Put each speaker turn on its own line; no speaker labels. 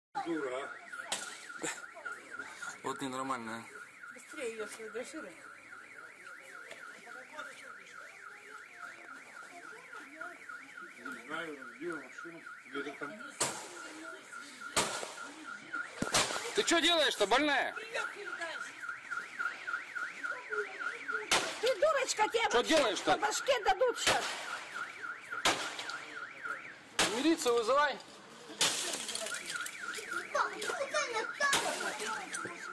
Дура, а?
Вот ненормальная.
Быстрее ее сфотографируй.
Не знаю, разбила машину. Где-то там.
Ты что делаешь-то, больная?
Ты дурочка, тебе
Что делаешь-то?
по башке дадут сейчас.
Милицию вызывай.